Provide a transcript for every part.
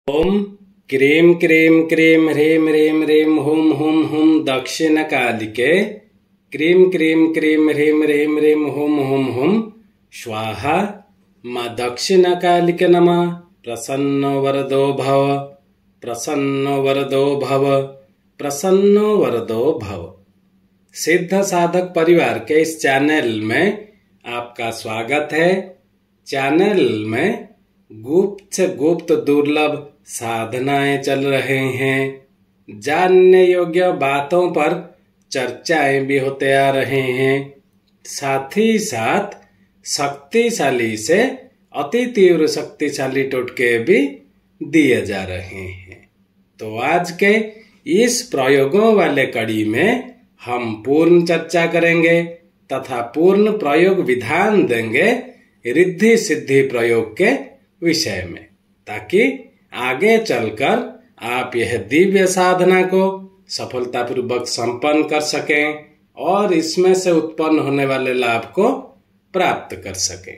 ओम क्रीं क्रीं क्रीं ह्रीं ह्रीं ह्रीं हुं हुं हुं दक्षिणकालिके क्रीं क्रीं क्रीं ह्रीं ह्रीं ह्रीं हुं हुं हुं स्वाहा। मां दक्षिणकालिके नमः। प्रसन्नो वरदो भव, प्रसन्नो वरदो भव, प्रसन्नो वरदो भव। सिद्ध साधक परिवार के इस चैनल में आपका स्वागत है। चैनल में गुप्त से गुप्त दुर्लभ साधनाएं चल रहे हैं। जानने योग्य बातों पर चर्चाएं भी होते आ रहे हैं। साथ ही साथ शक्तिशाली से अति तीव्र शक्तिशाली टोटके भी दिए जा रहे हैं। तो आज के इस प्रयोगों वाले कड़ी में हम पूर्ण चर्चा करेंगे तथा पूर्ण प्रयोग विधान देंगे रिद्धि सिद्धि प्रयोग के विषय में, ताकि आगे चलकर आप यह दिव्य साधना को सफलतापूर्वक संपन्न कर सकें और इसमें से उत्पन्न होने वाले लाभ को प्राप्त कर सकें।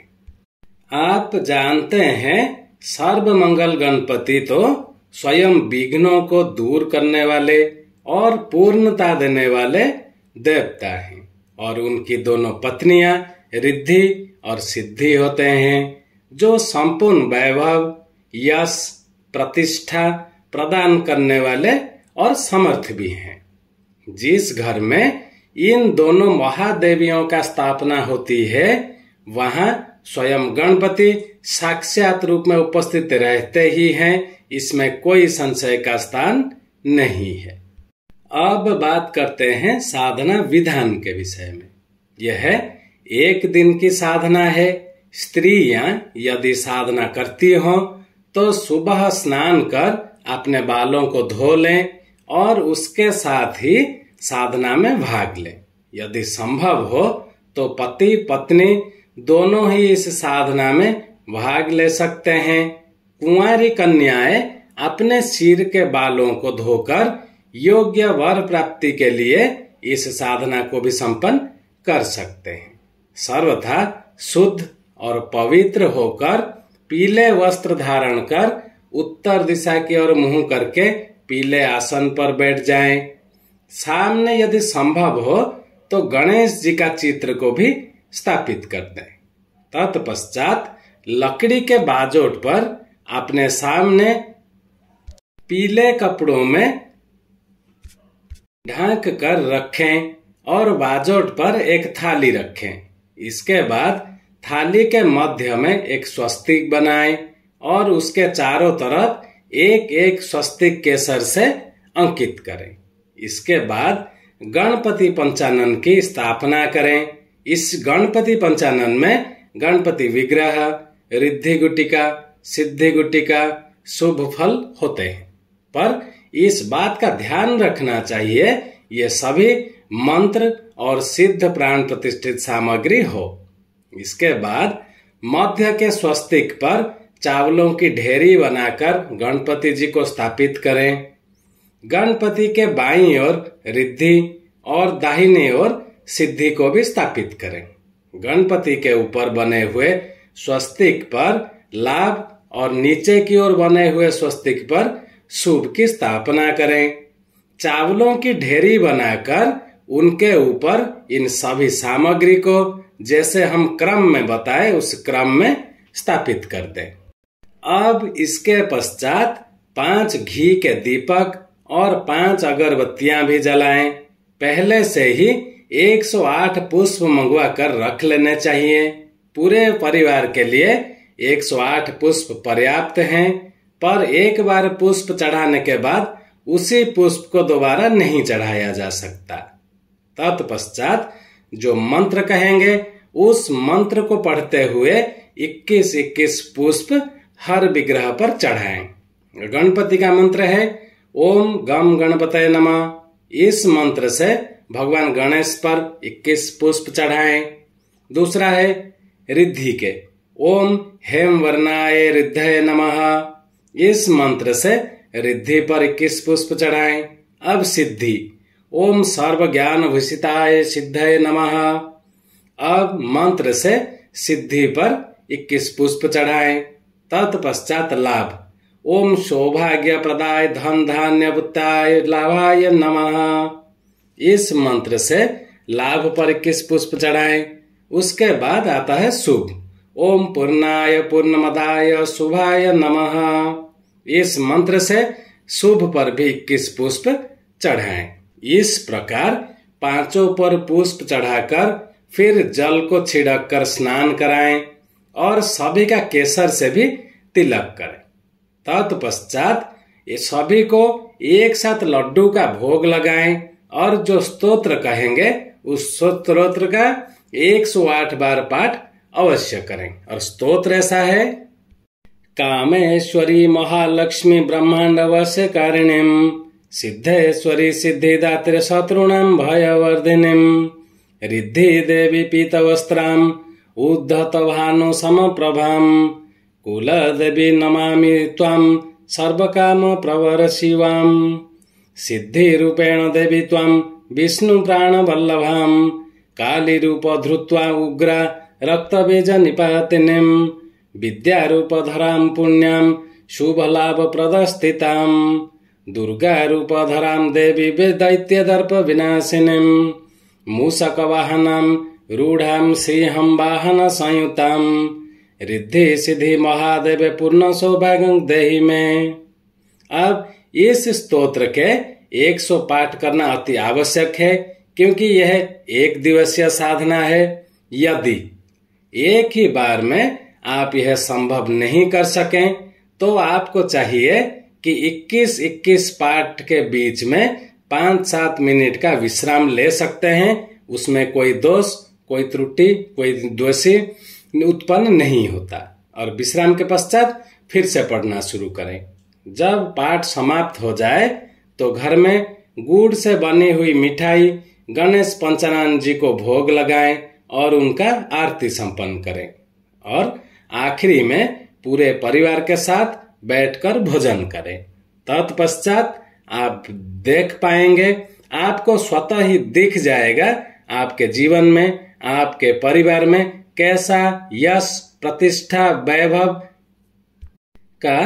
आप जानते हैं सर्वमंगल गणपति तो स्वयं विघ्नों को दूर करने वाले और पूर्णता देने वाले देवता हैं और उनकी दोनों पत्नियां रिद्धि और सिद्धि होते हैं, जो संपूर्ण वैभव, यश, प्रतिष्ठा प्रदान करने वाले और समर्थ भी हैं। जिस घर में इन दोनों महादेवियों का स्थापना होती है, वहां स्वयं गणपति साक्षात रूप में उपस्थित रहते ही हैं। इसमें कोई संशय का स्थान नहीं है। अब बात करते हैं साधना विधान के विषय में। यह एक दिन की साधना है। स्त्रियां यदि साधना करती हो तो सुबह स्नान कर अपने बालों को धो लें और उसके साथ ही साधना में भाग लें। यदि संभव हो तो पति पत्नी दोनों ही इस साधना में भाग ले सकते हैं। कुंवारी कन्याएं अपने सिर के बालों को धोकर योग्य वर प्राप्ति के लिए इस साधना को भी संपन्न कर सकते हैं। सर्वथा शुद्ध और पवित्र होकर पीले वस्त्र धारण कर उत्तर दिशा की ओर मुंह करके पीले आसन पर बैठ जाएं। सामने यदि संभव हो तो गणेश जी का चित्र को भी स्थापित कर दें। तत्पश्चात लकड़ी के बाजोट पर अपने सामने पीले कपड़ों में ढक कर रखें और बाजोट पर एक थाली रखें। इसके बाद थाली के मध्य में एक स्वस्तिक बनाएं और उसके चारों तरफ एक एक स्वस्तिक केसर से अंकित करें। इसके बाद गणपति पंचानन की स्थापना करें। इस गणपति पंचानन में गणपति विग्रह, रिद्धि गुटिका, सिद्धि गुटिका, शुभ फल होते हैं, पर इस बात का ध्यान रखना चाहिए ये सभी मंत्र और सिद्ध प्राण प्रतिष्ठित सामग्री हो। इसके बाद मध्य के स्वस्तिक पर चावलों की ढेरी बनाकर गणपति जी को स्थापित करें। गणपति के बाईं ओर रिद्धि और दाहिनी ओर सिद्धि को भी स्थापित करें। गणपति के ऊपर बने हुए स्वस्तिक पर लाभ और नीचे की ओर बने हुए स्वस्तिक पर शुभ की स्थापना करें। चावलों की ढेरी बनाकर उनके ऊपर इन सभी सामग्री को जैसे हम क्रम में बताए उस क्रम में स्थापित कर दें। अब इसके पश्चात 5 घी के दीपक और 5 अगरबत्तियां भी जलाएं। पहले से ही 108 पुष्प मंगवा कर रख लेने चाहिए। पूरे परिवार के लिए 108 पुष्प पर्याप्त हैं, पर एक बार पुष्प चढ़ाने के बाद उसी पुष्प को दोबारा नहीं चढ़ाया जा सकता। तत्पश्चात जो मंत्र कहेंगे उस मंत्र को पढ़ते हुए 21-21 पुष्प हर विग्रह पर चढ़ाएं। गणपति का मंत्र है ओम गम गणपतये नमः। इस मंत्र से भगवान गणेश पर 21 पुष्प चढ़ाएं। दूसरा है रिद्धि के ओम हेम वर्णाय रिद्धये नमः। इस मंत्र से रिद्धि पर 21 पुष्प चढ़ाएं। अब सिद्धि ओम सर्व ज्ञान भूषिताय सिद्धये नमः। अब मंत्र से सिद्धि पर 21 पुष्प चढ़ाएं। तत्पश्चात लाभ ओम सौभाग्य प्रदाय धन धान्य बुद्धाय लाभाय नमः। इस मंत्र से लाभ पर 21 पुष्प चढ़ाएं। उसके बाद आता है शुभ। ओम पूर्णाय पूर्णमदाय शुभाय नमः। इस मंत्र से शुभ पर भी 21 पुष्प चढ़ाएं। इस प्रकार पांचों पर पुष्प चढ़ाकर फिर जल को छिड़क कर स्नान कराएं और सभी का केसर से भी तिलक करें। तत्पश्चात ये सभी को एक साथ लड्डू का भोग लगाएं और जो स्तोत्र कहेंगे उस स्तोत्र का 108 बार पाठ अवश्य करें। और स्तोत्र ऐसा है, कामेश्वरी महालक्ष्मी ब्रह्मांड वशकारिणीं सिद्धेश्वरी सिद्धिदात्री शत्रुणां भयवर्धिनीं रिद्धि देवी पीतवस्त्रां उद्धत भानु समप्रभां कुलदेवी नमामि त्वां सर्वकाम प्रवर शिवां सिद्धि रूपेण देवी त्वां विष्णु प्राण वल्लभां काली रूप धृत्वा उग्रा रक्तबीज निपातिनीं विद्या रूप धरां पुण्यां शुभ लाभ प्रदस्थितां दुर्गा रूप धरां देवी दैत्य दर्प विनाशिनीं मूषक वाहनां रूढ़ां सिंहं वाहन संयुतां रिद्धि सिद्धि महादेव पूर्ण सौभाग्य देहि में। अब इस स्तोत्र के 100 पाठ करना अति आवश्यक है, क्योंकि यह 1 दिवसीय साधना है। यदि एक ही बार में आप यह संभव नहीं कर सकें तो आपको चाहिए कि 21-21 पाठ के बीच में 5-7 मिनट का विश्राम ले सकते हैं। उसमें कोई दोष, कोई त्रुटि, कोई दोषी उत्पन्न नहीं होता। और विश्राम के पश्चात फिर से पढ़ना शुरू करें। जब पाठ समाप्त हो जाए तो घर में गुड़ से बनी हुई मिठाई गणेश पंचानन जी को भोग लगाएं और उनका आरती संपन्न करें। और आखिरी में पूरे परिवार के साथ बैठकर भोजन करें। तत्पश्चात आप देख पाएंगे, आपको स्वतः ही दिख जाएगा आपके जीवन में, आपके परिवार में कैसा यश, प्रतिष्ठा, वैभव का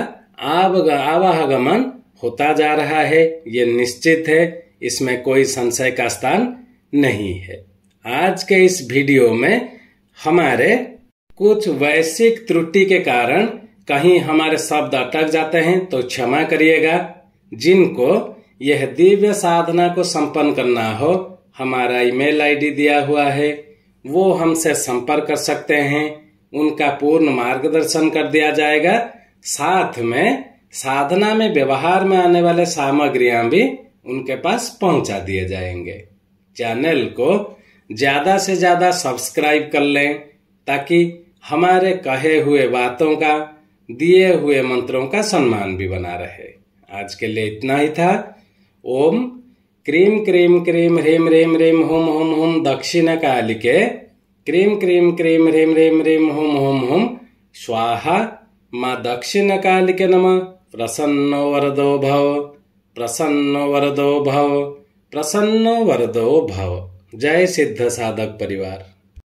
आवागमन होता जा रहा है। ये निश्चित है, इसमें कोई संशय का स्थान नहीं है। आज के इस वीडियो में हमारे कुछ वैश्विक त्रुटि के कारण कहीं हमारे शब्द अटक जाते हैं तो क्षमा करिएगा। जिनको यह दिव्य साधना को संपन्न करना हो, हमारा ईमेल आईडी दिया हुआ है, वो हमसे संपर्क कर सकते हैं। उनका पूर्ण मार्गदर्शन कर दिया जाएगा। साथ में साधना में व्यवहार में आने वाले सामग्रियां भी उनके पास पहुंचा दिए जाएंगे। चैनल को ज्यादा से ज्यादा सब्सक्राइब कर लें ताकि हमारे कहे हुए बातों का, दिए हुए मंत्रों का सम्मान भी बना रहे। आज के लिए इतना ही था। ओम क्रीम क्रीम क्रीम ह्रीम ह्रीम ह्रीम हुम हुम हुम दक्षिण कालिके क्रीम क्रीम क्रीम ह्रीम ह्रीम ह्रीम हुम हुम हुम स्वाहा माँ दक्षिण कालिके नमः। प्रसन्नो वरदो भव, प्रसन्नो वरदो भव, प्रसन्नो वरदो भव। जय सिद्ध साधक परिवार।